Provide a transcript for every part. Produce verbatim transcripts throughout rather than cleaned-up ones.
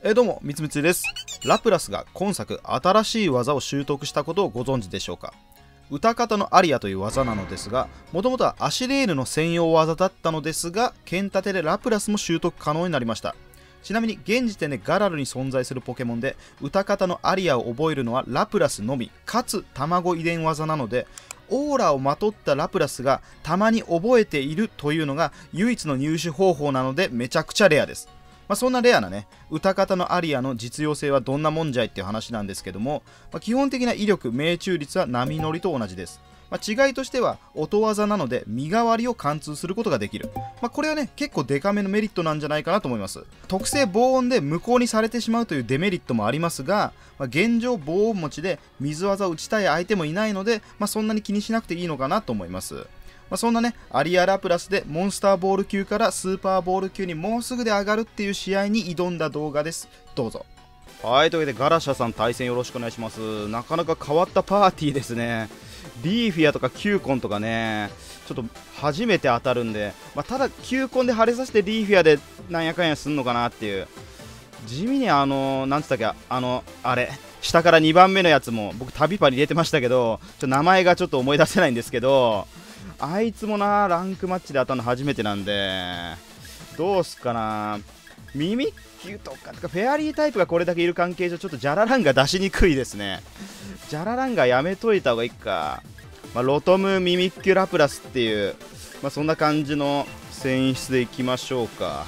えー、どうも、みつみつです。ラプラスが今作新しい技を習得したことをご存知でしょうか。歌方のアリアという技なのですが、もともとはアシレーヌの専用技だったのですが、剣立てでラプラスも習得可能になりました。ちなみに現時点でガラルに存在するポケモンで歌方のアリアを覚えるのはラプラスのみ、かつ卵遺伝技なので、オーラをまとったラプラスがたまに覚えているというのが唯一の入手方法なのでめちゃくちゃレアです。まあ、そんなレアなね、歌方のアリアの実用性はどんなもんじゃいっていう話なんですけども、まあ、基本的な威力、命中率は波乗りと同じです。まあ、違いとしては、音技なので身代わりを貫通することができる。まあ、これはね、結構デカめのメリットなんじゃないかなと思います。特性防音で無効にされてしまうというデメリットもありますが、まあ、現状防音持ちで水技を打ちたい相手もいないので、まあ、そんなに気にしなくていいのかなと思います。まあ、そんなね、アリア・ラプラスでモンスターボール級からスーパーボール級にもうすぐで上がるっていう試合に挑んだ動画です。どうぞ。はい、というわけでガラシャさん対戦よろしくお願いします。なかなか変わったパーティーですね。リーフィアとかキューコンとかね、ちょっと初めて当たるんで、まあ、ただキューコンで晴れさせてリーフィアでなんやかんやすんのかなっていう。地味にあの、なんつったっけ、あの、あれ、下からにばんめのやつも僕旅パに入れてましたけど、ちょっと名前がちょっと思い出せないんですけど、あいつもな、ランクマッチで当たるの初めてなんで、どうすっかな。ミミッキュとか、フェアリータイプがこれだけいる関係上、ちょっとジャラランが出しにくいですね。ジャラランがやめといた方がいいか。まあ、ロトム、ミミッキュ、ラプラスっていう、まあ、そんな感じの選出でいきましょうか。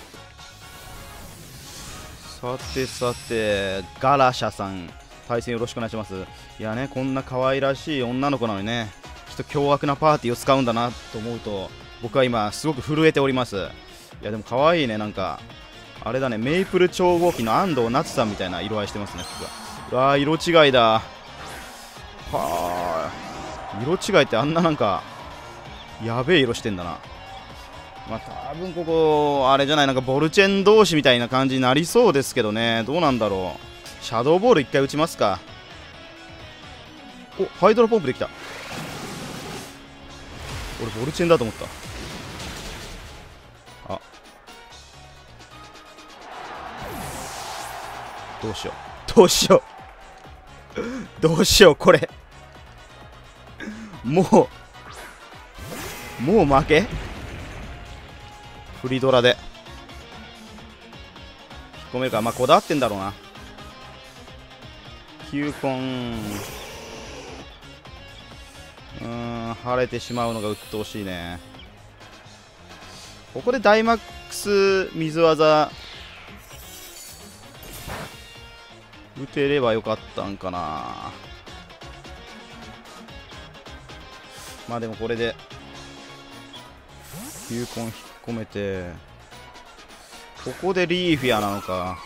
さてさて、ガラシャさん、対戦よろしくお願いします。いやね、こんな可愛らしい女の子なのにね、きっと凶悪なパーティーを使うんだなと思うと、僕は今すごく震えております。いやでも可愛いね。なんかあれだね、メイプル超合金の安藤夏さんみたいな色合いしてますね。うわー、色違いだ。はあ、色違いってあんななんかやべえ色してんだな。まあ多分ここあれじゃない、なんかボルチェン同士みたいな感じになりそうですけどね。どうなんだろう。シャドーボール一回打ちますか。お、ハイドロポンプできた。俺ボルチェンだと思った。あ、どうしようどうしようどうしよう。これもうもう負け。フリドラで引っ込めるか。まあこだわってんだろうな。球根、うーん、晴れてしまうのが鬱陶しいね。ここでダイマックス水技打てればよかったんかな。まあでもこれで球根引っ込めて、ここでリーフィアなのか。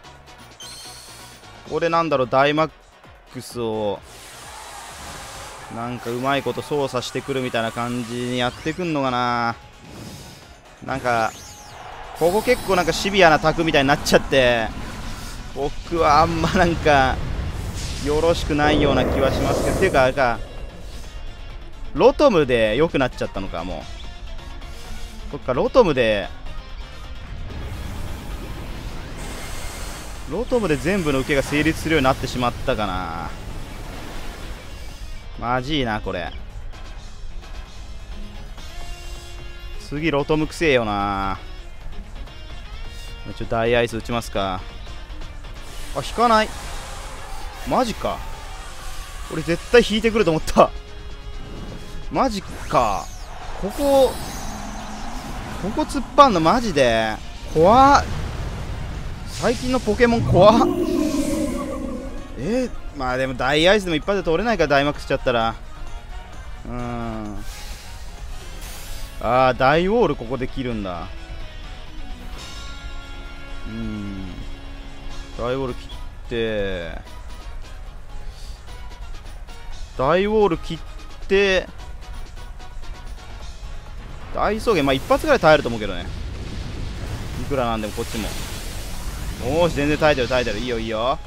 ここでなんだろう、ダイマックスをなんかうまいこと操作してくるみたいな感じにやってくんのかな。なんかここ結構なんかシビアなタクみたいになっちゃって、僕はあんまなんかよろしくないような気はしますけど。っていうかあれか、ロトムで良くなっちゃったのか。もうそっか、ロトムでロトムで全部の受けが成立するようになってしまったかな。マジいなこれ。次ロトムくせえよな。ちょっと大アイス打ちますか。あ、引かない。マジか。俺絶対引いてくると思った。マジか。ここここ突っ張んのマジで怖っ。最近のポケモン怖っ。えー、まあでも大アイスでも一発で取れないから、ダイマックスしちゃったら。うーん、ああ、大ウォールここで切るんだ。うーん、大ウォール切って、大ウォール切って大草原、まあ一発ぐらい耐えると思うけどね。いくらなんでもこっちも。おーし、全然耐えてる耐えてる。いいよいいよ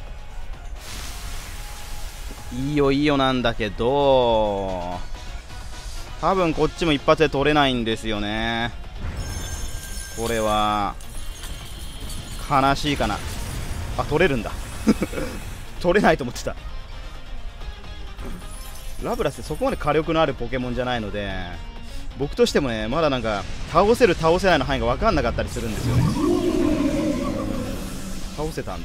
いいよいいよなんだけど、多分こっちも一発で取れないんですよね。これは悲しいかな。 あ、取れるんだ取れないと思ってた。ラプラスってそこまで火力のあるポケモンじゃないので、僕としてもね、まだなんか倒せる倒せないの範囲が分かんなかったりするんですよね。倒せたんだ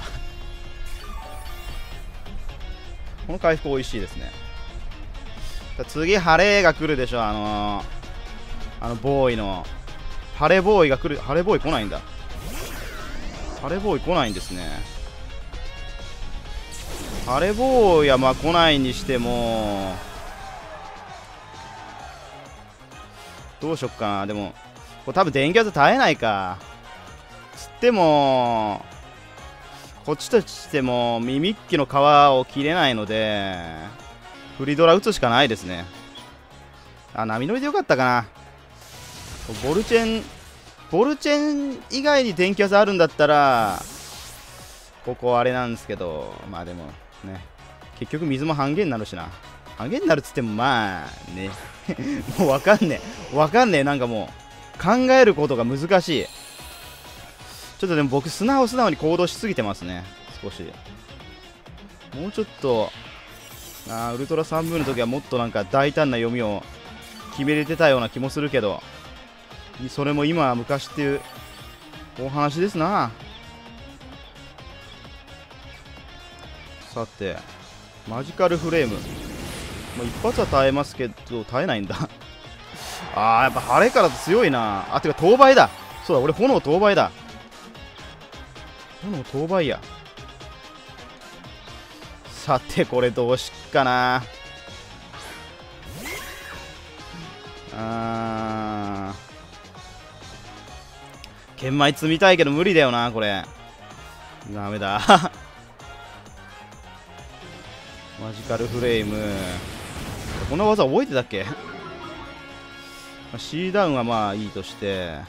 この回復美味しいですね。次ハレーが来るでしょ。あのー、あのボーイのハレボーイが来る。ハレボーイ来ないんだ。ハレボーイ来ないんですね。ハレボーイはまあ来ないにしてもどうしよっかな。でもこれ多分電気圧耐えないか。つってもこっちとしてもミミッキュの皮を切れないのでフリドラ打つしかないですね。あ、波乗りでよかったかな。ボルチェンボルチェン以外に電気圧あるんだったらここあれなんですけど、まあでもね、結局水も半減になるしな。半減になるっつってもまあねもうわかんねえわかんねえ。なんかもう考えることが難しい。ちょっとでも僕素直素直に行動しすぎてますね。少しもうちょっとあウルトラさんぶんの時はもっとなんか大胆な読みを決めれてたような気もするけど、それも今は昔っていうお話ですな。さてマジカルフレーム、もう一発は耐えますけど耐えないんだあーやっぱ晴れから強いな。あてか当倍だ。そうだ俺炎当倍だ。炎当倍や。さてこれどうしっかな。あー玄米積みたいけど無理だよなこれ。ダメだマジカルフレーム、こんな技覚えてたっけ？C ダウンはまあいいとして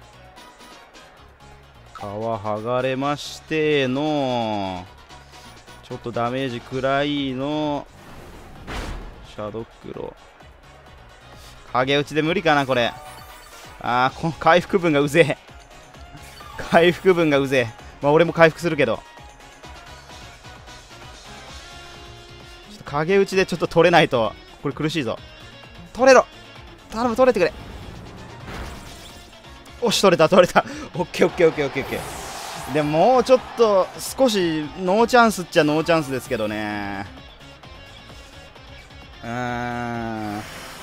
皮剥がれましてのちょっとダメージくらいのシャドウクロ影打ちで無理かなこれ。ああこの回復分がうぜえ回復分がうぜえ。まあ俺も回復するけどちょっと影打ちでちょっと取れないとこれ苦しいぞ。取れろ頼む取れてくれ。おし取れた取れたオッケーオッケーオッケーオッケーオッケー。でももうちょっと少しノーチャンスっちゃノーチャンスですけどね。うーん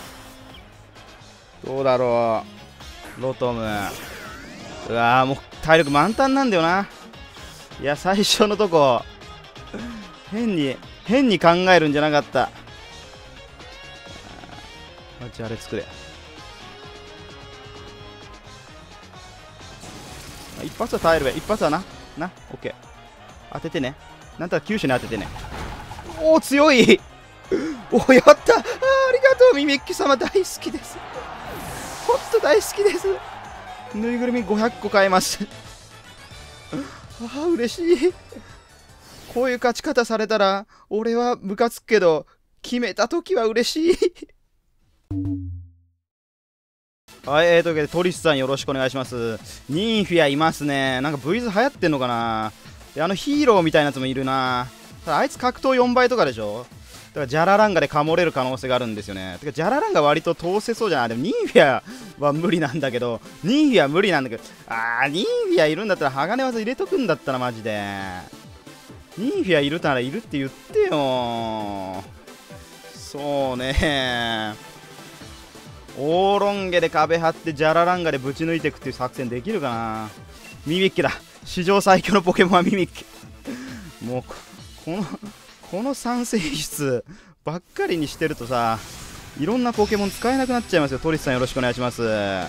どうだろうロトム。うわーもう体力満タンなんだよな。いや最初のとこ変に変に考えるんじゃなかった。マジあれ作れ。一発は耐えるべ。一発はななオッケー当ててね。なんたら九州に当ててね。おお強いおおやった。あーありがとうミミッキュ様大好きです。ほんと大好きです。ぬいぐるみごひゃっこ買えますああ嬉しい。こういう勝ち方されたら俺はムカつくけど決めた時は嬉しいはい、えー、というわけでトリスさんよろしくお願いします。ニンフィアいますね。なんか ブイズ流行ってんのかな。あのヒーローみたいなやつもいるな。ただあいつ格闘よんばいとかでしょ。だからジャラランガでかもれる可能性があるんですよね。てかジャラランガ割と通せそうじゃない。でもニンフィアは無理なんだけどニンフィア無理なんだけどあーニンフィアいるんだったら鋼技入れとくんだったらマジで。ニンフィアいるならいるって言ってよ。そうねオーロンゲで壁張ってジャラランガでぶち抜いていくっていう作戦できるかな。ミミッキだ。史上最強のポケモンはミミッキ。もうこのこの三性質ばっかりにしてるとさいろんなポケモン使えなくなっちゃいますよ。トリスさんよろしくお願いします。なんか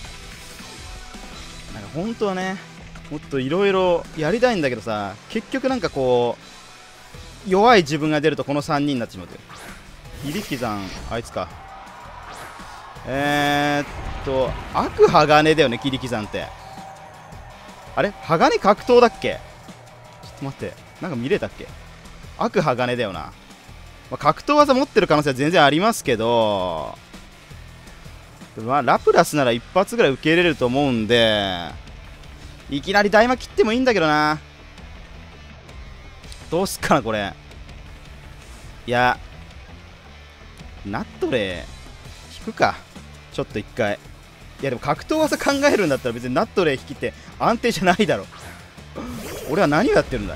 本当はねもっといろいろやりたいんだけどさ結局なんかこう弱い自分が出るとこのさんにんになってしまうという。イリキザンあいつか。えーっと悪鋼だよねキリキザンって。あれ鋼格闘だっけ。ちょっと待ってなんか見れたっけ。悪鋼だよな、まあ、格闘技持ってる可能性は全然ありますけど、まあ、ラプラスなら一発ぐらい受け入れると思うんでいきなり大魔切ってもいいんだけどな。 どうすっかなこれ。いやナットレー引くかちょっと一回。いやでも格闘技考えるんだったら別にナットレー引きって安定じゃないだろ俺は何をやってるんだい。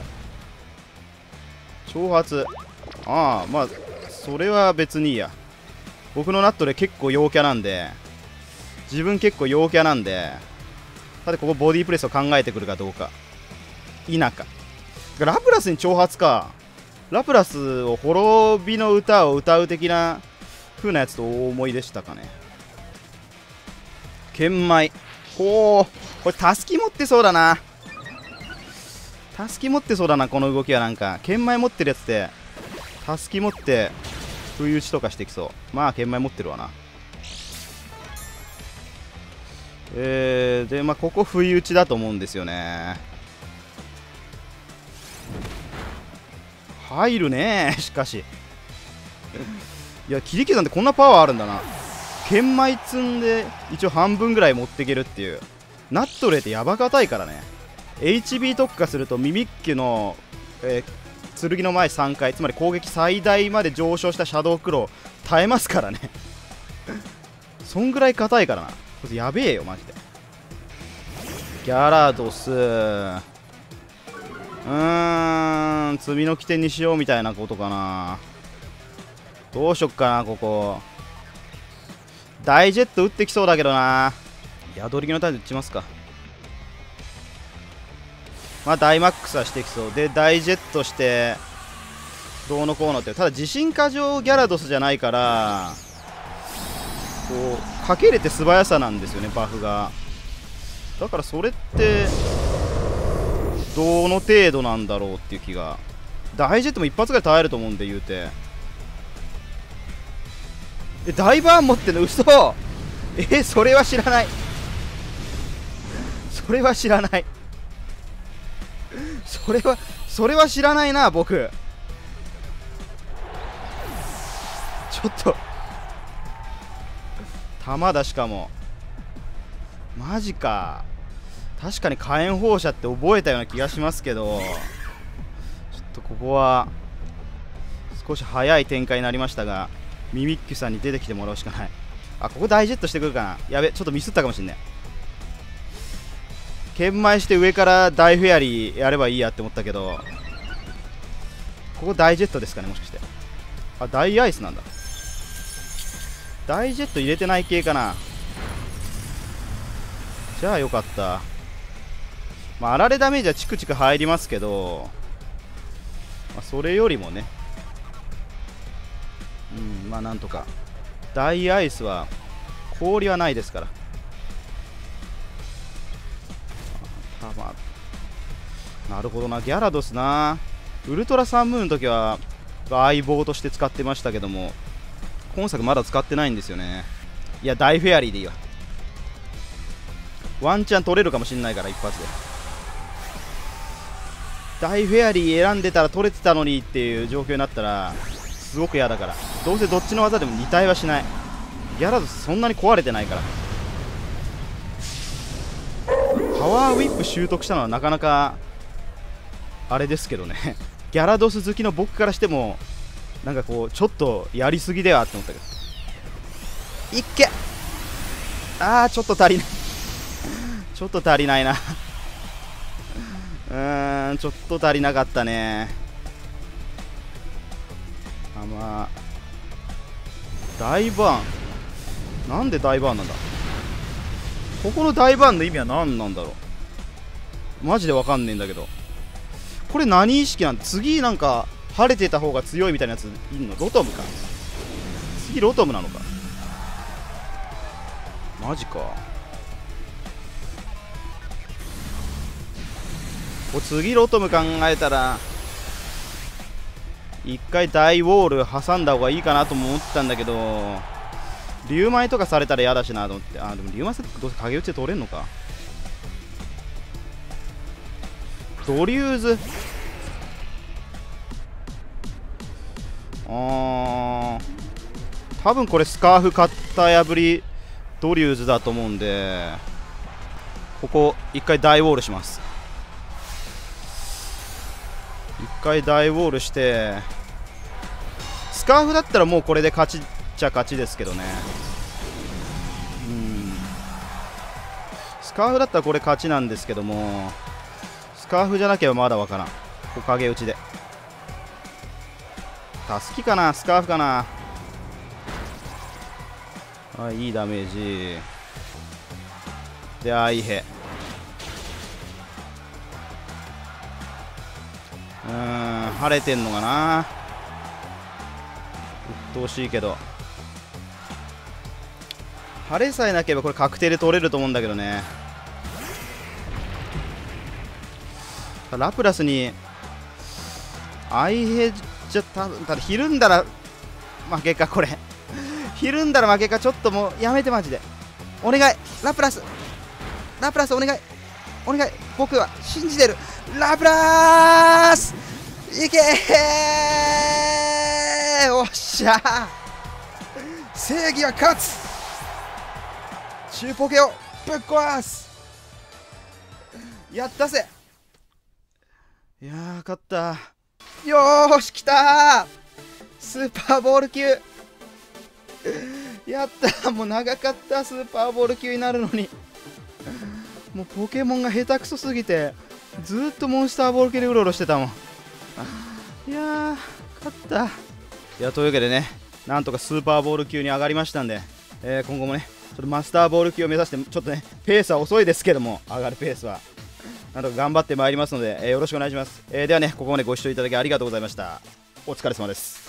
挑発。ああまあそれは別にいいや。僕のナットレー結構陽キャなんで、自分結構陽キャなんで、さてここボディープレスを考えてくるかどうか否か。ラプラスに挑発か。ラプラスを滅びの歌を歌う的な風なやつとお思いでしたかね。剣舞。ほうこれタスキ持ってそうだな。タスキ持ってそうだなこの動きは。なんか剣舞持ってるやつってタスキ持って不意打ちとかしてきそう。まあ剣舞持ってるわな。えー、でまあここ不意打ちだと思うんですよね。入るねしかしいや切り刻んでこんなパワーあるんだな。剣舞積んで一応半分ぐらい持っていけるっていう。ナットレーってやば硬いからね。 エイチビー 特化するとミミッキュの、えー、剣の前さんかい、つまり攻撃最大まで上昇したシャドウクロー耐えますからねそんぐらい硬いからな。これやべえよマジで。ギャラドス、うーん積みの起点にしようみたいなことかな。どうしよっかな。ここ大ジェット打ってきそうだけどな。宿り木のタイム打ちますか。まあダイマックスはしてきそうで、大ジェットしてどうのこうのって。ただ自信過剰ギャラドスじゃないからこうかけれて素早さなんですよねバフが。だからそれってどの程度なんだろうっていう気が。大ジェットも一発ぐらい耐えると思うんで言うて。えダイバーン持ってんの嘘。えそれは知らない。それは知らない。それはそれは知らないな僕。ちょっと弾だしかも。マジか。確かに火炎放射って覚えたような気がしますけど、ちょっとここは少し早い展開になりましたが、ミミッキュさんに出てきてもらうしかない。あここ大ジェットしてくるかな。やべちょっとミスったかもしんない。剣舞して上から大フェアリーやればいいやって思ったけど、ここ大ジェットですかねもしかして。あ大アイスなんだ。大ジェット入れてない系かな。じゃあよかった。まああられダメージはチクチク入りますけど、まあ、それよりもね、うんまあなんとか。大アイスは氷はないですから。あまあ、なるほどな。ギャラドスな。ウルトラサンムーンの時は相棒として使ってましたけども、今作まだ使ってないんですよね。いや大フェアリーでいいわ。ワンチャン取れるかもしんないから一発で。大フェアリー選んでたら取れてたのにっていう状況になったらすごく嫌だから。どうせどっちの技でも似たえはしない。ギャラドスそんなに壊れてないから。パワーウィップ習得したのはなかなかあれですけどねギャラドス好きの僕からしてもなんかこうちょっとやりすぎではって思ったけど。いっけあーちょっと足りないちょっと足りないなうーんちょっと足りなかったね。あまあ大バーンなんで大バーンなんだ。ここの大バーンの意味は何なんだろうマジでわかんねえんだけど。これ何意識なんだ。次なんか晴れてた方が強いみたいなやついんの。ロトムか。次ロトムなのか。マジか。これ次ロトム考えたら一回大ウォール挟んだ方がいいかなとも思ったんだけど、竜舞とかされたら嫌だしなと思って。あでも竜舞さどうせ影打ちで取れんのか。ドリューズあー多分これスカーフ型破りドリューズだと思うんで、ここ一回大ウォールします。 回大ウォールして、スカーフだったらもうこれで勝ちっちゃ勝ちですけどね。うん、スカーフだったらこれ勝ちなんですけども、スカーフじゃなければまだわからん。お影打ちでタスキかな、スカーフかな。あ、いいダメージで、あ、いいへ。うーん、晴れてんのかな。鬱陶しいけど、晴れさえなければこれ確定で取れると思うんだけどね。ラプラスにアイヘじゃ多分、ただひるんだら負けか。これひるんだら負けか。ちょっともうやめて、マジでお願い。ラプラスラプラスお願いお願い、僕は信じてる。ラプラスいけー、おっしゃー、正義は勝つ。中ポケをぶっ壊す。やったぜ。いやー、勝った。よーし、来たー、スーパーボール級やったー。もう長かった、スーパーボール級になるのに。もうポケモンが下手くそすぎてずーっとモンスターボール級でうろうろしてたもん。いやー、勝った。いや、というわけでね、なんとかスーパーボール級に上がりましたんで、えー、今後もね、ちょっとマスターボール級を目指して、ちょっとね、ペースは遅いですけども、上がるペースはなんとか頑張ってまいりますので、えー、よろしくお願いします。えー、ではね、ここまでご視聴いただきありがとうございました。お疲れ様です。